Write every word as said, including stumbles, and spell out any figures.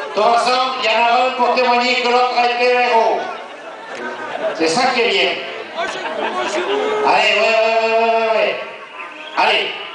Tous ensemble, il y en a un pour témoigner que l'autre a été le héros. C'est ça qui est bien. Allez, ouais, ouais, ouais, ouais, ouais. Allez.